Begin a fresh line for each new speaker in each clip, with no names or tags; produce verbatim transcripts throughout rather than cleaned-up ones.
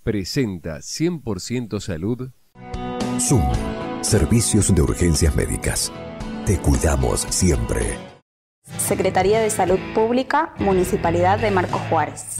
presenta cien por ciento Salud.
Zoom, servicios de urgencias médicas. Te cuidamos siempre.
Secretaría de Salud Pública, Municipalidad de Marcos Juárez.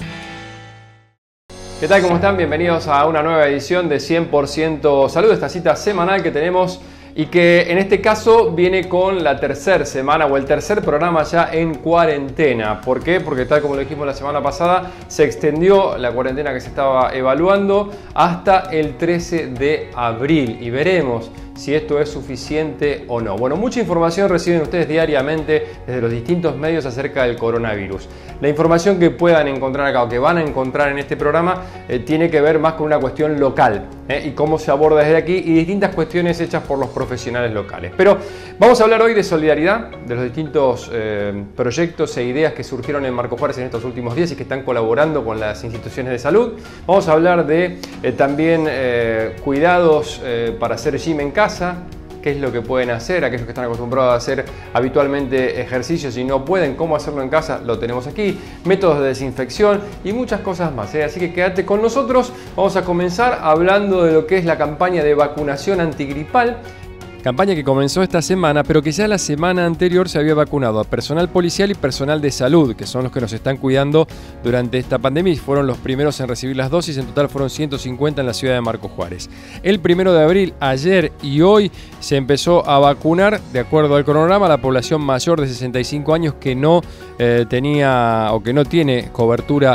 ¿Qué tal? ¿Cómo están? Bienvenidos a una nueva edición de cien por ciento Salud, esta cita semanal que tenemos y que en este caso viene con la tercera semana o el tercer programa ya en cuarentena. ¿Por qué? Porque tal como lo dijimos la semana pasada, se extendió la cuarentena que se estaba evaluando hasta el trece de abril y veremos si esto es suficiente o no. Bueno, mucha información reciben ustedes diariamente desde los distintos medios acerca del coronavirus. La información que puedan encontrar acá o que van a encontrar en este programa eh, tiene que ver más con una cuestión local eh, y cómo se aborda desde aquí y distintas cuestiones hechas por los profesionales locales. Pero vamos a hablar hoy de solidaridad, de los distintos eh, proyectos e ideas que surgieron en Marcos Juárez en estos últimos días y que están colaborando con las instituciones de salud. Vamos a hablar de eh, también eh, cuidados eh, para hacer gym en casa. Qué es lo que pueden hacer, aquellos que están acostumbrados a hacer habitualmente ejercicios y no pueden, cómo hacerlo en casa, lo tenemos aquí, métodos de desinfección y muchas cosas más, ¿eh? Así que quédate con nosotros. Vamos a comenzar hablando de lo que es la campaña de vacunación antigripal. Campaña que comenzó esta semana, pero que ya la semana anterior se había vacunado a personal policial y personal de salud, que son los que nos están cuidando durante esta pandemia y fueron los primeros en recibir las dosis. En total fueron ciento cincuenta en la ciudad de Marcos Juárez. El primero de abril, ayer y hoy, se empezó a vacunar, de acuerdo al cronograma, a la población mayor de sesenta y cinco años que no eh, tenía o que no tiene cobertura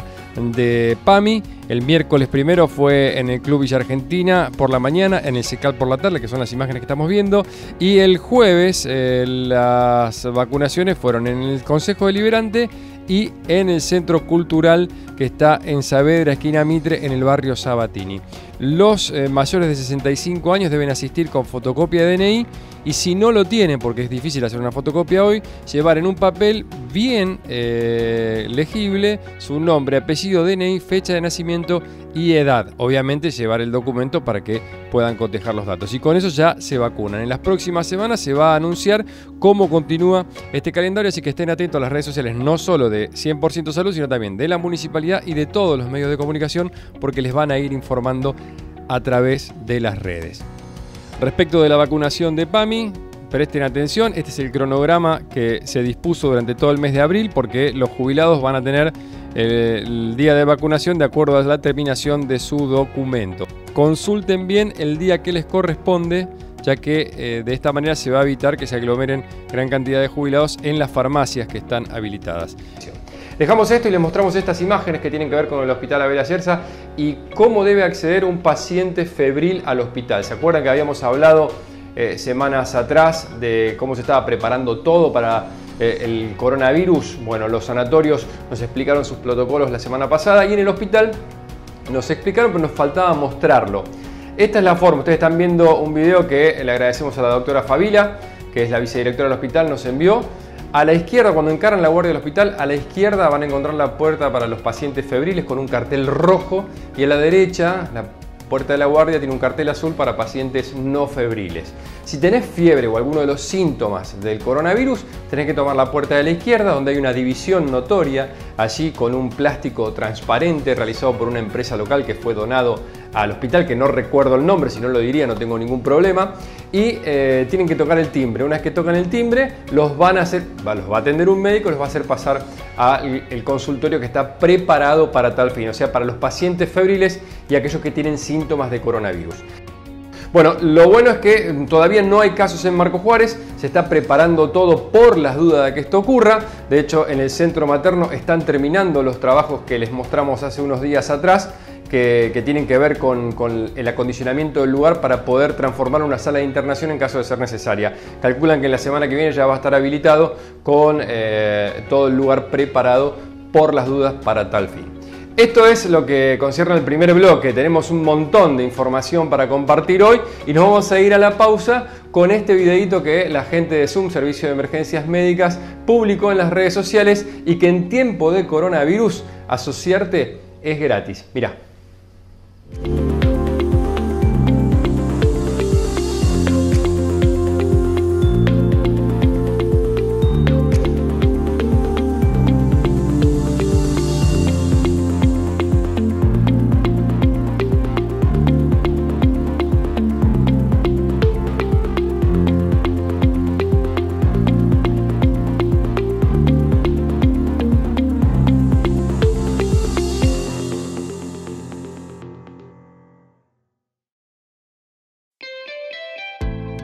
de PAMI. El miércoles primero fue en el Club Villa Argentina por la mañana, en el SECAL por la tarde, que son las imágenes que estamos viendo. Y el jueves eh, las vacunaciones fueron en el Consejo Deliberante y en el Centro Cultural que está en Saavedra, esquina Mitre, en el barrio Sabatini. Los eh, mayores de sesenta y cinco años deben asistir con fotocopia de D N I y si no lo tienen, porque es difícil hacer una fotocopia hoy, llevar en un papel bien eh, legible su nombre, apellido, D N I, fecha de nacimiento y edad. Obviamente llevar el documento para que puedan cotejar los datos. Y con eso ya se vacunan. En las próximas semanas se va a anunciar cómo continúa este calendario, así que estén atentos a las redes sociales, no solo de cien por ciento Salud, sino también de la municipalidad y de todos los medios de comunicación, porque les van a ir informando a través de las redes. Respecto de la vacunación de PAMI, presten atención, este es el cronograma que se dispuso durante todo el mes de abril, porque los jubilados van a tener el día de vacunación de acuerdo a la terminación de su documento. Consulten bien el día que les corresponde, ya que eh, de esta manera se va a evitar que se aglomeren gran cantidad de jubilados en las farmacias que están habilitadas. Dejamos esto y les mostramos estas imágenes que tienen que ver con el Hospital Abel Ayerza y cómo debe acceder un paciente febril al hospital. ¿Se acuerdan que habíamos hablado eh, semanas atrás de cómo se estaba preparando todo para eh, el coronavirus? Bueno, los sanatorios nos explicaron sus protocolos la semana pasada y en el hospital nos explicaron, pero nos faltaba mostrarlo. Esta es la forma. Ustedes están viendo un video que le agradecemos a la doctora Fabila, que es la vicedirectora del hospital, nos envió. A la izquierda, cuando encaran la guardia del hospital, a la izquierda van a encontrar la puerta para los pacientes febriles con un cartel rojo y a la derecha, la puerta de la guardia tiene un cartel azul para pacientes no febriles. Si tenés fiebre o alguno de los síntomas del coronavirus, tenés que tomar la puerta de la izquierda, donde hay una división notoria, allí con un plástico transparente realizado por una empresa local que fue donado al hospital, que no recuerdo el nombre, si no lo diría, no tengo ningún problema. Y eh, tienen que tocar el timbre. Una vez que tocan el timbre, los van a hacer, los va a atender un médico, los va a hacer pasar al consultorio que está preparado para tal fin, o sea, para los pacientes febriles y aquellos que tienen síntomas de coronavirus. Bueno, lo bueno es que todavía no hay casos en Marcos Juárez, se está preparando todo por las dudas de que esto ocurra. De hecho, en el centro materno están terminando los trabajos que les mostramos hace unos días atrás, que, que tienen que ver con, con el acondicionamiento del lugar para poder transformar una sala de internación en caso de ser necesaria. Calculan que en la semana que viene ya va a estar habilitado con eh, todo el lugar preparado por las dudas para tal fin. Esto es lo que concierne al primer bloque. Tenemos un montón de información para compartir hoy y nos vamos a ir a la pausa con este videito que la gente de Zoom, Servicio de Emergencias Médicas, publicó en las redes sociales y que en tiempo de coronavirus asociarte es gratis. Mirá.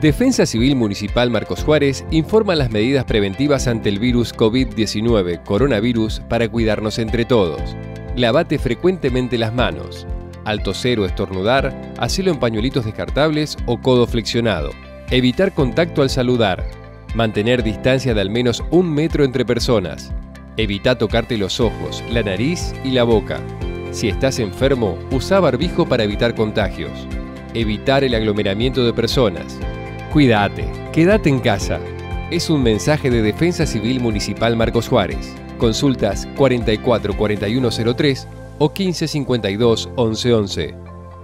Defensa Civil Municipal Marcos Juárez informa las medidas preventivas ante el virus COVID diecinueve, coronavirus, para cuidarnos entre todos. Lavate frecuentemente las manos. Al toser o estornudar, hacelo en pañuelitos descartables o codo flexionado. Evitar contacto al saludar. Mantener distancia de al menos un metro entre personas. Evita tocarte los ojos, la nariz y la boca. Si estás enfermo, usa barbijo para evitar contagios. Evitar el aglomeramiento de personas. Cuídate, quédate en casa. Es un mensaje de Defensa Civil Municipal Marcos Juárez. Consultas cuarenta y cuatro cuarenta y uno cero tres o quince cincuenta y dos once once.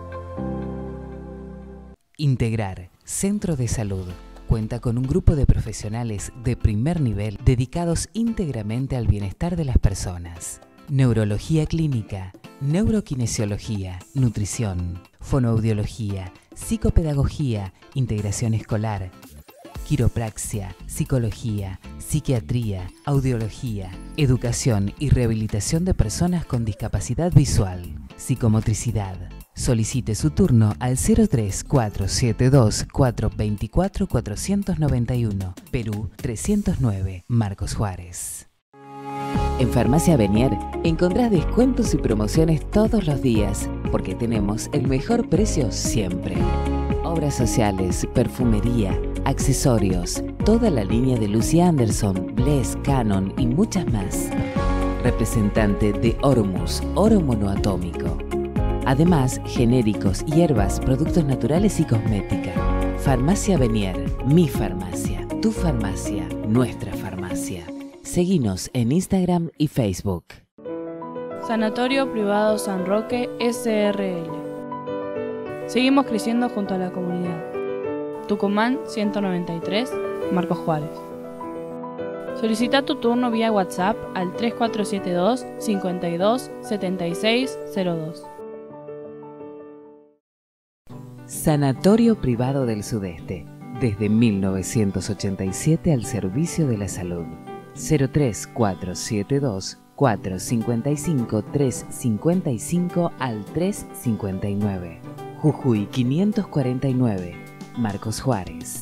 Integrar Centro de Salud cuenta con un grupo de profesionales de primer nivel dedicados íntegramente al bienestar de las personas. Neurología clínica, neuroquinesiología, nutrición, fonoaudiología, psicopedagogía, integración escolar, quiropraxia, psicología, psiquiatría, audiología, educación y rehabilitación de personas con discapacidad visual, psicomotricidad. Solicite su turno al cero tres cuatro siete dos cuatro dos cuatro cuatro nueve uno, Perú trescientos nueve, Marcos Juárez. En Farmacia Benier encontrás descuentos y promociones todos los días, porque tenemos el mejor precio siempre. Obras sociales, perfumería, accesorios, toda la línea de Lucy Anderson, Bless, Canon y muchas más. Representante de Ormus, oro monoatómico. Además, genéricos, hierbas, productos naturales y cosmética. Farmacia Benier, mi farmacia, tu farmacia, nuestra farmacia. Seguinos en Instagram y Facebook.
Sanatorio Privado San Roque S R L. Seguimos creciendo junto a la comunidad. Tucumán ciento noventa y tres, Marcos Juárez. Solicita tu turno vía WhatsApp al tres cuatro siete dos, cinco dos, siete seis cero dos.
Sanatorio Privado del Sudeste, desde mil novecientos ochenta y siete al servicio de la salud. cero tres cuatro siete dos, cuatro cinco cinco, tres cinco cinco al tres cincuenta y nueve. Jujuy quinientos cuarenta y nueve, Marcos Juárez.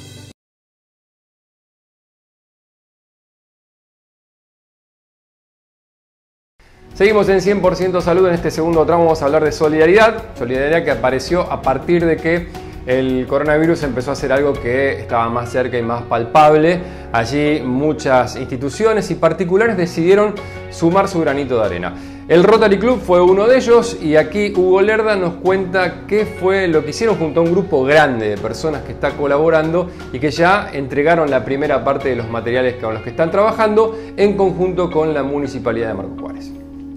Seguimos en cien por ciento Salud. En este segundo tramo vamos a hablar de solidaridad. Solidaridad que apareció a partir de que el coronavirus empezó a ser algo que estaba más cerca y más palpable. Allí muchas instituciones y particulares decidieron sumar su granito de arena. El Rotary Club fue uno de ellos y aquí Hugo Lerda nos cuenta qué fue lo que hicieron junto a un grupo grande de personas que está colaborando y que ya entregaron la primera parte de los materiales con los que están trabajando en conjunto con la Municipalidad de Marcos Juárez.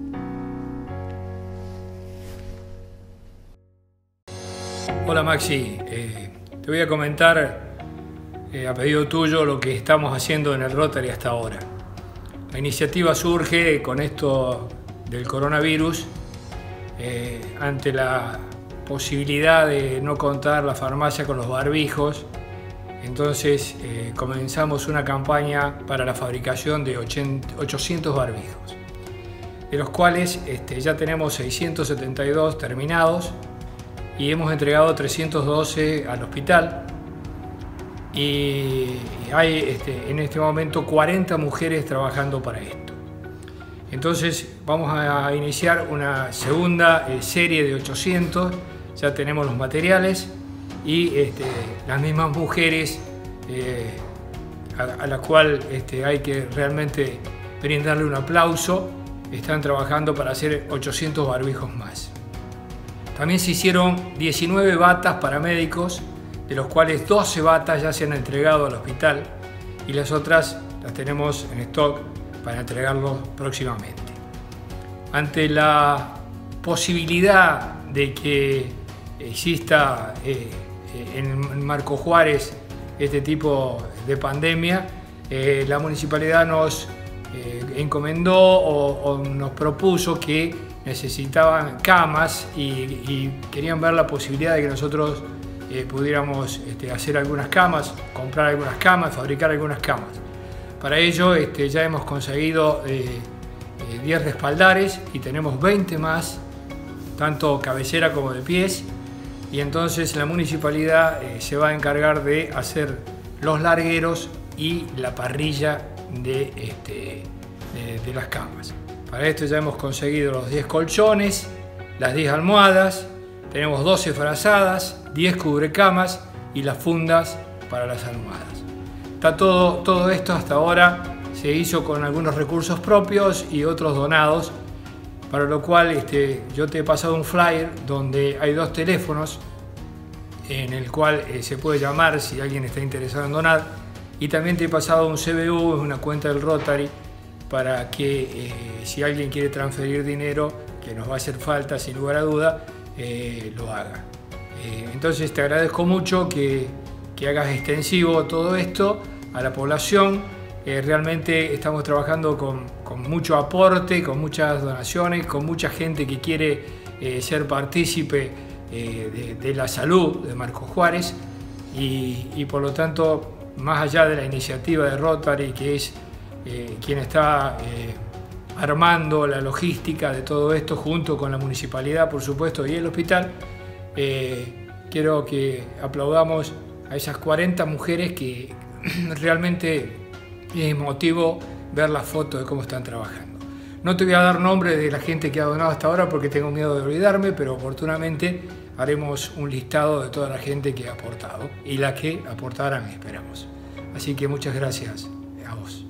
Hola Maxi, eh, te voy a comentar eh, a pedido tuyo lo que estamos haciendo en el Rotary hasta ahora. La iniciativa surge con esto del coronavirus eh, ante la posibilidad de no contar la farmacia con los barbijos. Entonces eh, comenzamos una campaña para la fabricación de ochocientos barbijos, de los cuales este, ya tenemos seiscientos setenta y dos terminados y hemos entregado trescientos doce al hospital y hay este, en este momento cuarenta mujeres trabajando para esto. Entonces vamos a iniciar una segunda eh, serie de ochocientos, ya tenemos los materiales y este, las mismas mujeres eh, a, a la cual este, hay que realmente brindarle un aplauso, están trabajando para hacer ochocientos barbijos más. También se hicieron diecinueve batas para médicos, de los cuales doce batas ya se han entregado al hospital y las otras las tenemos en stock para entregarlos próximamente. Ante la posibilidad de que exista eh, en Marcos Juárez este tipo de pandemia, eh, la municipalidad nos eh, encomendó o, o nos propuso que necesitaban camas y, y querían ver la posibilidad de que nosotros eh, pudiéramos este, hacer algunas camas, comprar algunas camas, fabricar algunas camas. Para ello este, ya hemos conseguido eh, eh, diez respaldares y tenemos veinte más, tanto cabecera como de pies, y entonces la municipalidad eh, se va a encargar de hacer los largueros y la parrilla de, este, de, de las camas. Para esto ya hemos conseguido los diez colchones, las diez almohadas, tenemos doce frazadas, diez cubrecamas y las fundas para las almohadas. Está todo, todo esto hasta ahora se hizo con algunos recursos propios y otros donados, para lo cual este, yo te he pasado un flyer donde hay dos teléfonos en el cual eh, se puede llamar si alguien está interesado en donar, y también te he pasado un C B U, una cuenta del Rotary, para que eh, si alguien quiere transferir dinero, que nos va a hacer falta sin lugar a duda, eh, lo haga. Eh, entonces te agradezco mucho que, que hagas extensivo todo esto a la población. Eh, realmente estamos trabajando con, con mucho aporte, con muchas donaciones, con mucha gente que quiere eh, ser partícipe eh, de, de la salud de Marcos Juárez, y, y por lo tanto, más allá de la iniciativa de Rotary, que es eh, quien está eh, armando la logística de todo esto junto con la municipalidad, por supuesto, y el hospital, eh, quiero que aplaudamos a esas cuarenta mujeres que realmente es emotivo ver las fotos de cómo están trabajando. No te voy a dar nombre de la gente que ha donado hasta ahora porque tengo miedo de olvidarme, pero oportunamente haremos un listado de toda la gente que ha aportado y la que aportarán, esperamos. Así que muchas gracias a vos.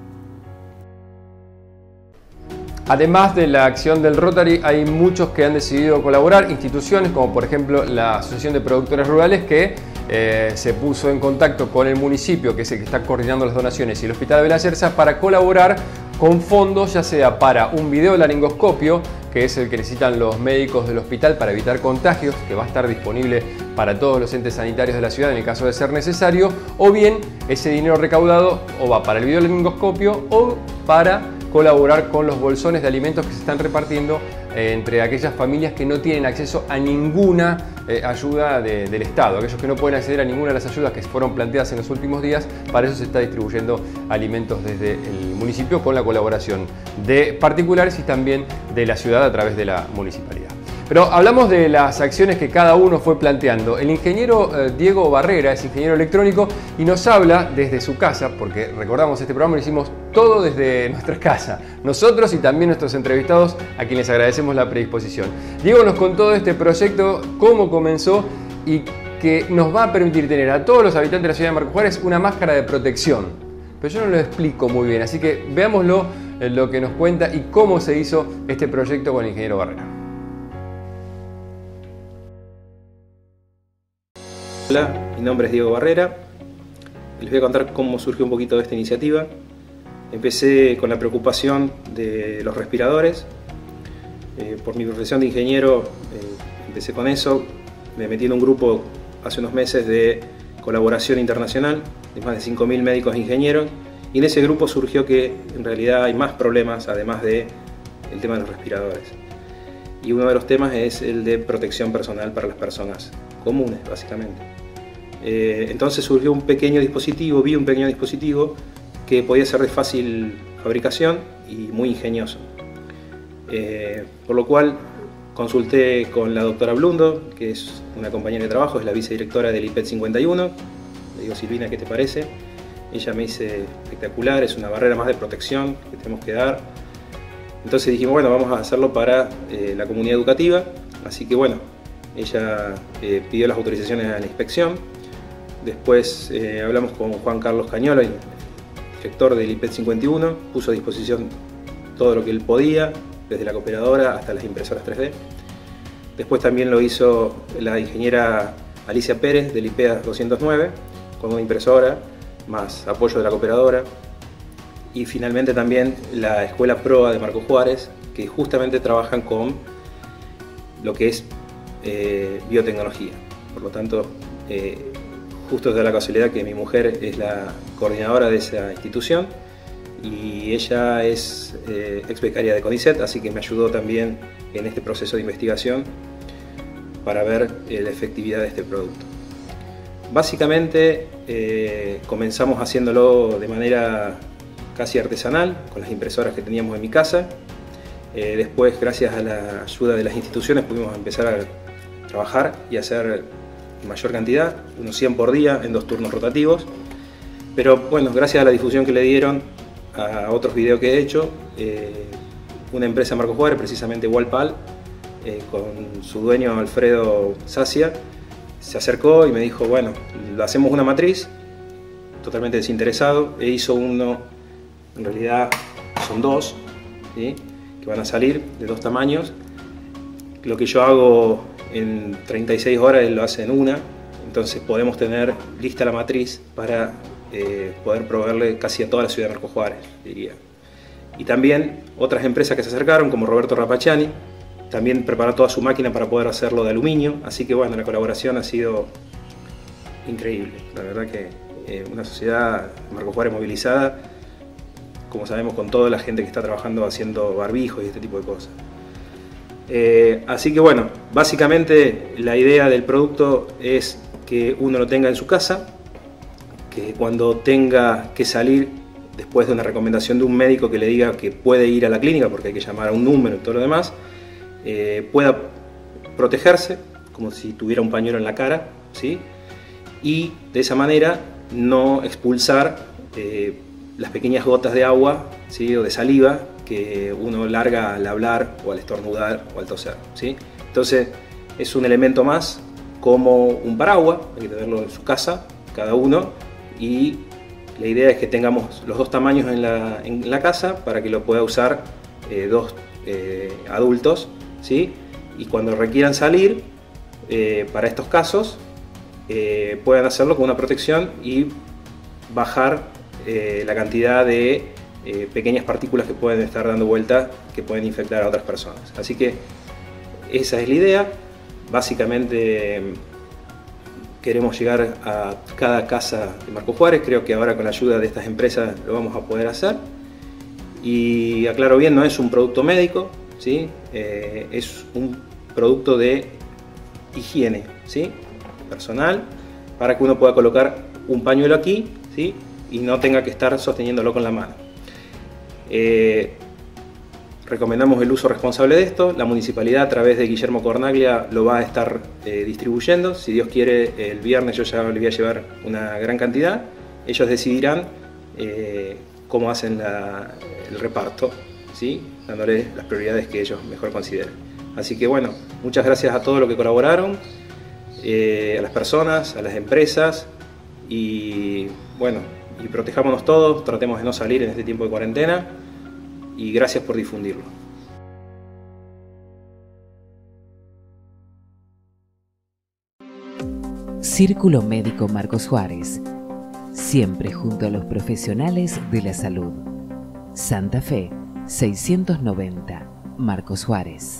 Además de la acción del Rotary, hay muchos que han decidido colaborar, instituciones como por ejemplo la Asociación de Productores Rurales, que eh, se puso en contacto con el municipio, que es el que está coordinando las donaciones, y el Hospital de Benacerza para colaborar con fondos, ya sea para un videolaringoscopio, que es el que necesitan los médicos del hospital para evitar contagios, que va a estar disponible para todos los entes sanitarios de la ciudad en el caso de ser necesario, o bien ese dinero recaudado o va para el videolaringoscopio o para colaborar con los bolsones de alimentos que se están repartiendo eh, entre aquellas familias que no tienen acceso a ninguna eh, ayuda de, del Estado, aquellos que no pueden acceder a ninguna de las ayudas que fueron planteadas en los últimos días. Para eso se está distribuyendo alimentos desde el municipio con la colaboración de particulares y también de la ciudad a través de la municipalidad. Pero hablamos de las acciones que cada uno fue planteando. El ingeniero eh, Diego Barrera es ingeniero electrónico y nos habla desde su casa, porque recordamos este programa lo hicimos todo desde nuestra casa, nosotros y también nuestros entrevistados, a quienes agradecemos la predisposición. Diego nos contó de este proyecto, cómo comenzó y que nos va a permitir tener a todos los habitantes de la ciudad de Marcos Juárez una máscara de protección. Pero yo no lo explico muy bien, así que veámoslo, eh, lo que nos cuenta y cómo se hizo este proyecto con el ingeniero Barrera.
Hola, mi nombre es Diego Barrera. Les voy a contar cómo surgió un poquito de esta iniciativa. Empecé con la preocupación de los respiradores. Eh, por mi profesión de ingeniero eh, empecé con eso. Me metí en un grupo hace unos meses de colaboración internacional de más de cinco mil médicos e ingenieros, y en ese grupo surgió que en realidad hay más problemas además del tema de los respiradores. Y uno de los temas es el de protección personal para las personas comunes, básicamente. Eh, entonces surgió un pequeño dispositivo, vi un pequeño dispositivo que podía ser de fácil fabricación y muy ingenioso. Eh, por lo cual consulté con la doctora Blundo, que es una compañera de trabajo, es la vicedirectora del I P E T cincuenta y uno. Le digo, Silvina, ¿qué te parece? Ella me dice, espectacular, es una barrera más de protección que tenemos que dar. Entonces dijimos, bueno, vamos a hacerlo para eh, la comunidad educativa. Así que bueno, ella eh, pidió las autorizaciones a la inspección. Después eh, hablamos con Juan Carlos Cañolo, el director del I P E T cincuenta y uno, puso a disposición todo lo que él podía, desde la cooperadora hasta las impresoras tres D. Después también lo hizo la ingeniera Alicia Pérez del I P E A doscientos nueve, con una impresora, más apoyo de la cooperadora. Y finalmente también la Escuela Proa de Marcos Juárez, que justamente trabajan con lo que es eh, biotecnología. Por lo tanto, eh, justo da la casualidad que mi mujer es la coordinadora de esa institución y ella es eh, ex becaria de CONICET, así que me ayudó también en este proceso de investigación para ver eh, la efectividad de este producto. Básicamente eh, comenzamos haciéndolo de manera casi artesanal, con las impresoras que teníamos en mi casa. Eh, después, gracias a la ayuda de las instituciones, pudimos empezar a trabajar y hacer mayor cantidad, unos cien por día en dos turnos rotativos. Pero bueno, gracias a la difusión que le dieron a otros videos que he hecho, eh, una empresa de Marcos Juárez, precisamente Walpal, eh, con su dueño Alfredo Sacia, se acercó y me dijo, bueno, lo hacemos una matriz, totalmente desinteresado, e hizo uno, en realidad son dos, ¿sí?, que van a salir de dos tamaños. Lo que yo hago en treinta y seis horas, él lo hace en una, entonces podemos tener lista la matriz para eh, poder proveerle casi a toda la ciudad de Marcos Juárez, diría. Y también otras empresas que se acercaron, como Roberto Rapacciani, también preparó toda su máquina para poder hacerlo de aluminio, así que bueno, la colaboración ha sido increíble. La verdad que eh, una sociedad Marcos Juárez movilizada, como sabemos, con toda la gente que está trabajando haciendo barbijos y este tipo de cosas. Eh, así que bueno, básicamente la idea del producto es que uno lo tenga en su casa, que cuando tenga que salir, después de una recomendación de un médico que le diga que puede ir a la clínica, porque hay que llamar a un número y todo lo demás, eh, pueda protegerse como si tuviera un pañuelo en la cara, ¿sí?, y de esa manera no expulsar eh, las pequeñas gotas de agua, ¿sí?, o de saliva que uno larga al hablar o al estornudar o al toser, ¿sí? Entonces es un elemento más como un paraguas, hay que tenerlo en su casa cada uno, y la idea es que tengamos los dos tamaños en la, en la casa para que lo pueda usar eh, dos eh, adultos, ¿sí?, y cuando requieran salir eh, para estos casos eh, puedan hacerlo con una protección y bajar eh, la cantidad de eh, pequeñas partículas que pueden estar dando vuelta, que pueden infectar a otras personas. Así que esa es la idea. Básicamente queremos llegar a cada casa de Marcos Juárez. Creo que ahora con la ayuda de estas empresas lo vamos a poder hacer. Y aclaro bien, no es un producto médico, ¿sí? Eh, es un producto de higiene, ¿sí?, personal, para que uno pueda colocar un pañuelo aquí, ¿sí?, y no tenga que estar sosteniéndolo con la mano. Eh, recomendamos el uso responsable de esto. La municipalidad, a través de Guillermo Cornaglia, lo va a estar eh, distribuyendo. Si Dios quiere, el viernes yo ya le voy a llevar una gran cantidad. Ellos decidirán eh, cómo hacen la, el reparto, ¿sí?, dándole las prioridades que ellos mejor consideren. Así que bueno, muchas gracias a todos los que colaboraron, eh, a las personas, a las empresas, y bueno, y protejámonos todos, tratemos de no salir en este tiempo de cuarentena, y gracias por difundirlo.
Círculo Médico Marcos Juárez, siempre junto a los profesionales de la salud. Santa Fe, seiscientos noventa, Marcos Juárez.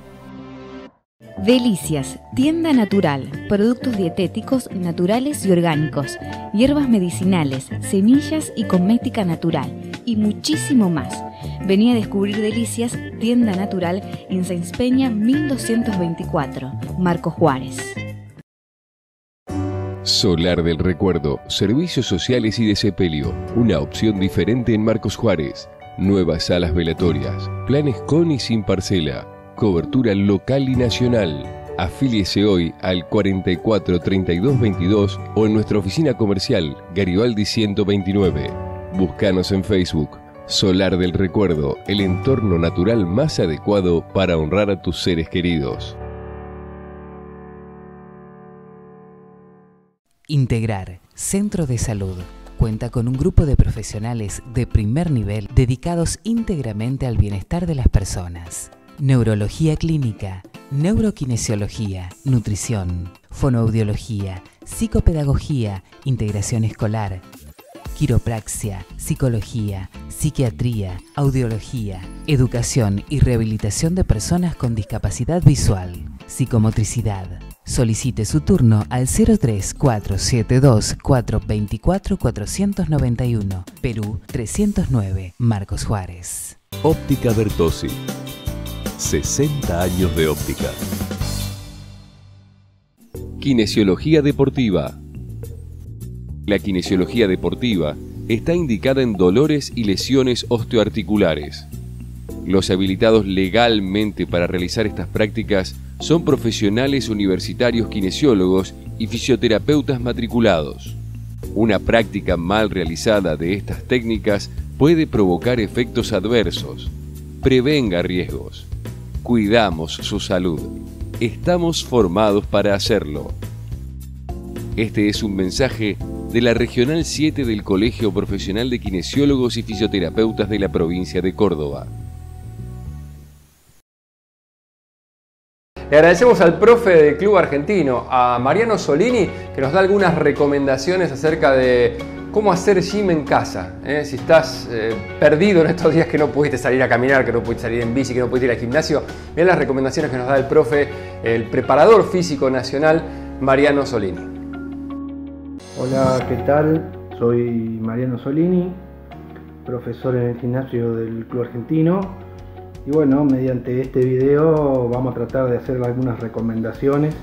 Delicias, tienda natural, productos dietéticos naturales y orgánicos, hierbas medicinales, semillas y cosmética natural y muchísimo más. Vení a descubrir Delicias, tienda natural en Sáenz Peña mil doscientos veinticuatro, Marcos Juárez.
Solar del Recuerdo, servicios sociales y de sepelio, una opción diferente en Marcos Juárez. Nuevas salas velatorias, planes con y sin parcela, cobertura local y nacional. Afíliese hoy al cuarenta y cuatro, treinta y dos, veintidós o en nuestra oficina comercial Garibaldi ciento veintinueve. Búscanos en Facebook. Solar del Recuerdo, el entorno natural más adecuado para honrar a tus seres queridos.
Integrar, Centro de Salud. Cuenta con un grupo de profesionales de primer nivel dedicados íntegramente al bienestar de las personas. Neurología clínica, neuroquinesiología, nutrición, fonoaudiología, psicopedagogía, integración escolar, quiropraxia, psicología, psiquiatría, audiología, educación y rehabilitación de personas con discapacidad visual, psicomotricidad. Solicite su turno al cero tres cuatro siete dos cuatro dos cuatro cuatro nueve uno, Perú trescientos nueve, Marcos Juárez.
Óptica Bertozzi. sesenta años de óptica.
Kinesiología deportiva. La kinesiología deportiva está indicada en dolores y lesiones osteoarticulares. Los habilitados legalmente para realizar estas prácticas
son profesionales universitarios kinesiólogos y fisioterapeutas matriculados. Una práctica mal realizada de estas técnicas puede provocar efectos adversos. Prevenga riesgos. Cuidamos su salud. Estamos formados para hacerlo. Este es un mensaje de la Regional siete del Colegio Profesional de Kinesiólogos y Fisioterapeutas de la provincia de Córdoba.
Le agradecemos al profe del Club Argentino, a Mariano Solini, que nos da algunas recomendaciones acerca de cómo hacer gym en casa. ¿eh? Si estás eh, perdido en estos días que no pudiste salir a caminar, que no pudiste salir en bici, que no pudiste ir al gimnasio, mirá las recomendaciones que nos da el profe, el preparador físico nacional, Mariano Solini.
Hola, ¿qué tal? Soy Mariano Solini, profesor en el gimnasio del Club Argentino. Y bueno, mediante este video vamos a tratar de hacer algunas recomendaciones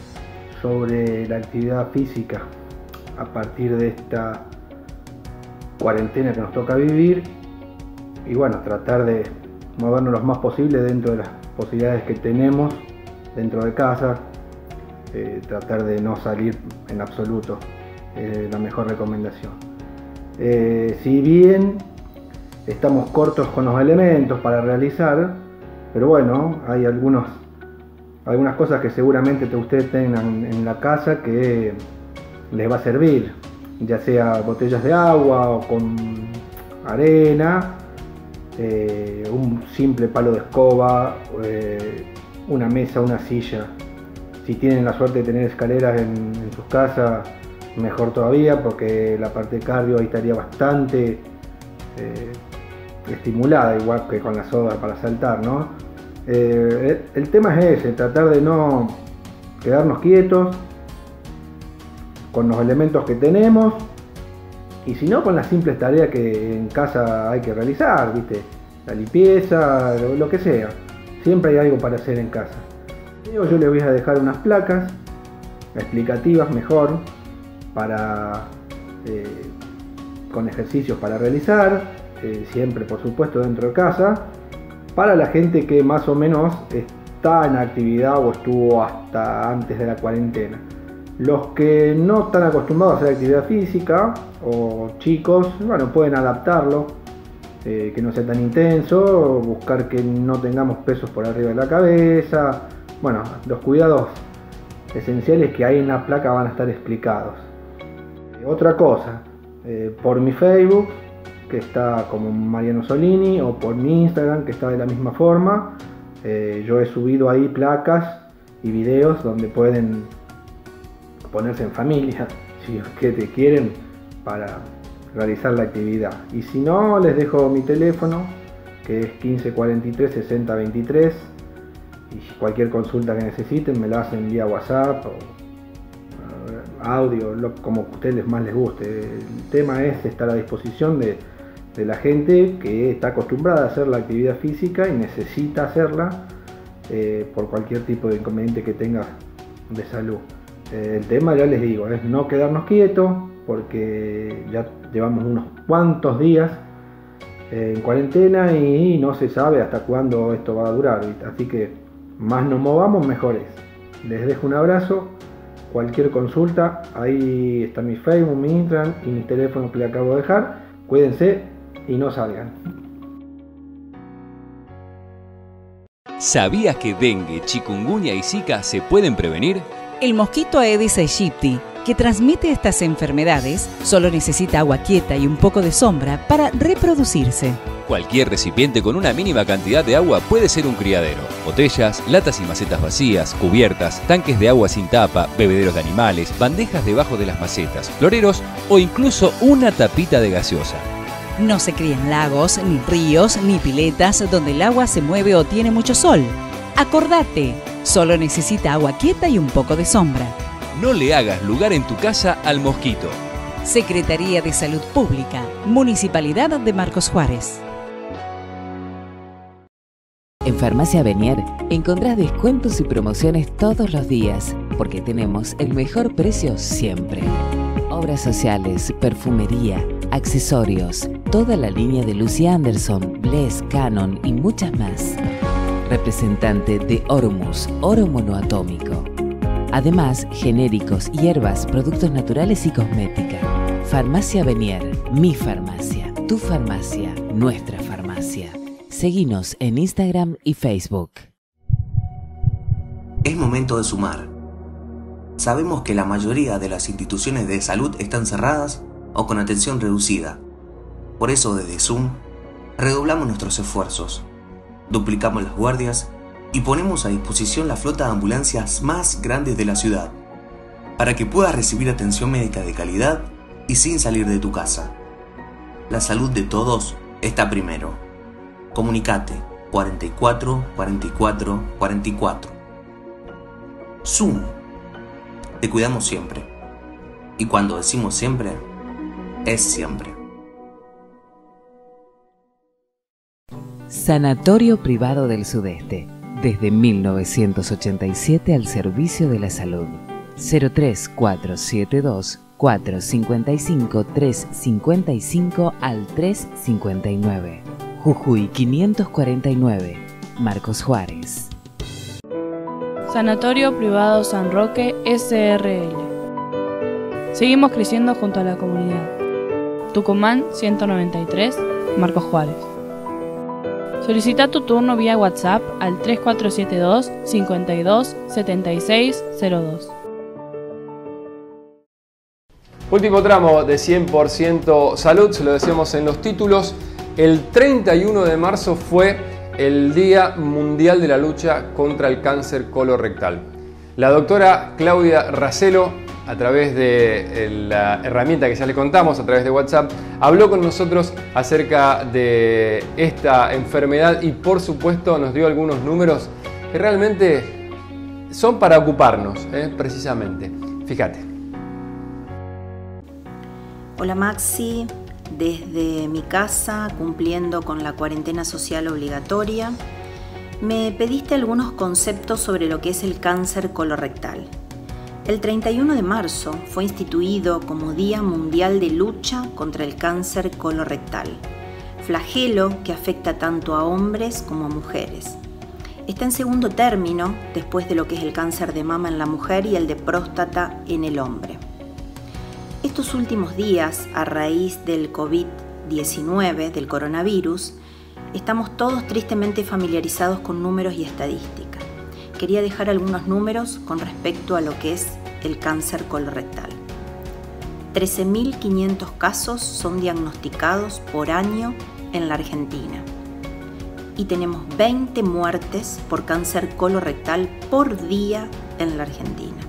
sobre la actividad física a partir de esta cuarentena que nos toca vivir. Y bueno, tratar de movernos lo más posible dentro de las posibilidades que tenemos dentro de casa. Eh, tratar de no salir en absoluto, es eh, la mejor recomendación. Eh, si bien estamos cortos con los elementos para realizar, pero bueno, hay algunos, algunas cosas que seguramente ustedes tengan en la casa que les va a servir, ya sea botellas de agua o con arena, eh, un simple palo de escoba, eh, una mesa, una silla. Si tienen la suerte de tener escaleras en, en sus casas, mejor todavía, porque la parte cardio ahí estaría bastante eh, estimulada, igual que con la soga para saltar, ¿no? Eh, el, el tema es ese, tratar de no quedarnos quietos con los elementos que tenemos, y si no, con las simples tareas que en casa hay que realizar, ¿viste? La limpieza, lo, lo que sea. Siempre hay algo para hacer en casa. Yo les voy a dejar unas placas explicativas mejor para eh, con ejercicios para realizar. Eh, siempre por supuesto dentro de casa, para la gente que más o menos está en actividad o estuvo hasta antes de la cuarentena. Los que no están acostumbrados a hacer actividad física o chicos, bueno, pueden adaptarlo, eh, que no sea tan intenso, buscar que no tengamos pesos por arriba de la cabeza. Bueno, los cuidados esenciales que hay en la placa van a estar explicados. Eh, otra cosa, eh, por mi Facebook, que está como Mariano Solini, o por mi Instagram, que está de la misma forma. Eh, yo he subido ahí placas y videos donde pueden ponerse en familia, si es que te quieren, para realizar la actividad. Y si no, les dejo mi teléfono, que es quince cuarenta y tres sesenta veintitrés, y cualquier consulta que necesiten me la hacen vía WhatsApp o audio, lo, como a ustedes más les guste. El tema es estar a disposición de de la gente que está acostumbrada a hacer la actividad física y necesita hacerla eh, por cualquier tipo de inconveniente que tenga de salud. Eh, el tema, ya les digo, es no quedarnos quietos, porque ya llevamos unos cuantos días eh, en cuarentena y no se sabe hasta cuándo esto va a durar, ¿viste? Así que más nos movamos, mejor es. Les dejo un abrazo. Cualquier consulta, ahí está mi Facebook, mi Instagram y mi teléfono que le acabo de dejar. Cuídense y no salgan.
¿Sabías que dengue, chikungunya y zika se pueden prevenir?
El mosquito Aedes aegypti, que transmite estas enfermedades, solo necesita agua quieta y un poco de sombra para reproducirse.
Cualquier recipiente con una mínima cantidad de agua puede ser un criadero. Botellas, latas y macetas vacías, cubiertas, tanques de agua sin tapa, bebederos de animales, bandejas debajo de las macetas, floreros o incluso una tapita de gaseosa.
No se crían lagos, ni ríos, ni piletas donde el agua se mueve o tiene mucho sol. Acordate, solo necesita agua quieta y un poco de sombra.
No le hagas lugar en tu casa al mosquito.
Secretaría de Salud Pública, Municipalidad de Marcos Juárez.
En Farmacia Benier encontrás descuentos y promociones todos los días, porque tenemos el mejor precio siempre. Obras sociales, perfumería, accesorios, toda la línea de Lucy Anderson, Bless, Canon y muchas más. representante de Ormus, oro monoatómico. Además, genéricos, hierbas, productos naturales y cosmética. Farmacia Benier, mi farmacia, tu farmacia, nuestra farmacia. Seguinos en Instagram y Facebook.
Es momento de sumar. Sabemos que la mayoría de las instituciones de salud están cerradas o con atención reducida. Por eso desde Zoom redoblamos nuestros esfuerzos, duplicamos las guardias y ponemos a disposición la flota de ambulancias más grandes de la ciudad, para que puedas recibir atención médica de calidad y sin salir de tu casa. La salud de todos está primero. Comunicate cuarenta y cuatro, cuarenta y cuatro, cuarenta y cuatro. Zoom. Te cuidamos siempre. Y cuando decimos siempre, es siempre.
Sanatorio Privado del Sudeste. Desde mil novecientos ochenta y siete al servicio de la salud. cero tres cuatro siete dos, cuatro cinco cinco, tres cinco cinco al tres cincuenta y nueve. Jujuy quinientos cuarenta y nueve. Marcos Juárez.
Sanatorio Privado San Roque S R L. Seguimos creciendo junto a la comunidad. Tucumán ciento noventa y tres, Marcos Juárez. Solicita tu turno vía WhatsApp al tres cuatro siete dos, cinco dos, siete seis cero dos.
Último tramo de cien por ciento salud, se lo decíamos en los títulos. El treinta y uno de marzo fue el Día Mundial de la Lucha contra el Cáncer Colorectal. La doctora Claudia Racelo, a través de la herramienta que ya le contamos, a través de WhatsApp, habló con nosotros acerca de esta enfermedad y por supuesto nos dio algunos números que realmente son para ocuparnos, ¿eh? precisamente. Fíjate.
Hola Maxi, desde mi casa, cumpliendo con la cuarentena social obligatoria, me pediste algunos conceptos sobre lo que es el cáncer colorectal. El treinta y uno de marzo fue instituido como Día Mundial de Lucha contra el Cáncer Colorectal, flagelo que afecta tanto a hombres como a mujeres. Está en segundo término después de lo que es el cáncer de mama en la mujer y el de próstata en el hombre. Estos últimos días, a raíz del COVID diecinueve, del coronavirus, estamos todos tristemente familiarizados con números y estadísticas. Quería dejar algunos números con respecto a lo que es el cáncer colorectal. trece mil quinientos casos son diagnosticados por año en la Argentina y tenemos veinte muertes por cáncer colorectal por día en la Argentina.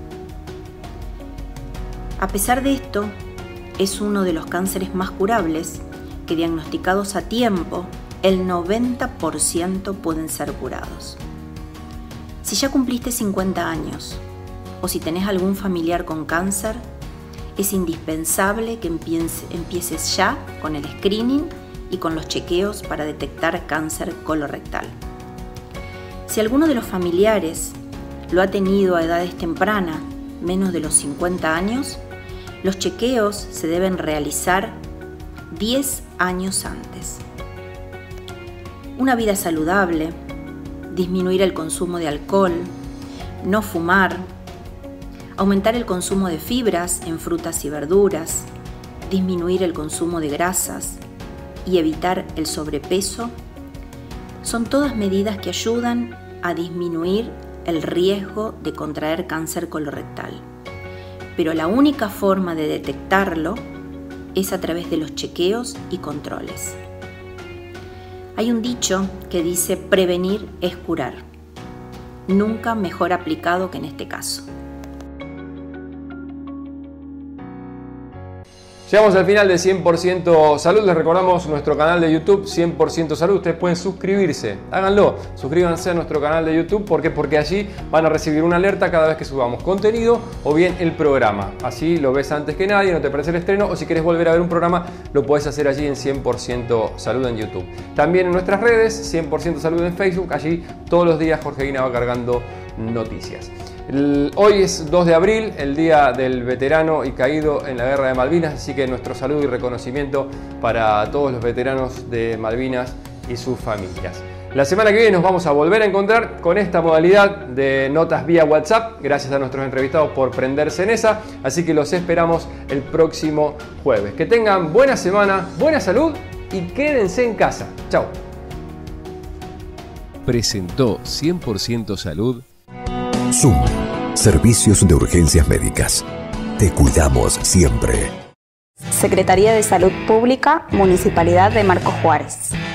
A pesar de esto, es uno de los cánceres más curables que, diagnosticados a tiempo, el noventa por ciento pueden ser curados. Si ya cumpliste cincuenta años o si tenés algún familiar con cáncer, es indispensable que empieces ya con el screening y con los chequeos para detectar cáncer colorectal. Si alguno de los familiares lo ha tenido a edades tempranas, menos de los cincuenta años, los chequeos se deben realizar diez años antes. Una vida saludable, disminuir el consumo de alcohol, no fumar, aumentar el consumo de fibras en frutas y verduras, disminuir el consumo de grasas y evitar el sobrepeso, son todas medidas que ayudan a disminuir el riesgo de contraer cáncer colorectal. Pero la única forma de detectarlo es a través de los chequeos y controles. Hay un dicho que dice: prevenir es curar. Nunca mejor aplicado que en este caso.
Llegamos al final de cien por ciento Salud. Les recordamos nuestro canal de YouTube, cien por ciento Salud. Ustedes pueden suscribirse. Háganlo. Suscríbanse a nuestro canal de YouTube. ¿Por qué? Porque allí van a recibir una alerta cada vez que subamos contenido o bien el programa. Así lo ves antes que nadie, no te parece el estreno. O si quieres volver a ver un programa, lo puedes hacer allí en cien por ciento Salud en YouTube. También en nuestras redes, cien por ciento Salud en Facebook. Allí todos los días Jorgelina va cargando noticias. El, hoy es dos de abril, el día del veterano y caído en la guerra de Malvinas, así que nuestro saludo y reconocimiento para todos los veteranos de Malvinas y sus familias. La semana que viene nos vamos a volver a encontrar con esta modalidad de notas vía WhatsApp, gracias a nuestros entrevistados por prenderse en esa, así que los esperamos el próximo jueves. Que tengan buena semana, buena salud y quédense en casa. Chao.
Presentó cien por ciento Salud.
Zoom. Servicios de urgencias médicas. Te cuidamos siempre.
Secretaría de Salud Pública, Municipalidad de Marcos Juárez.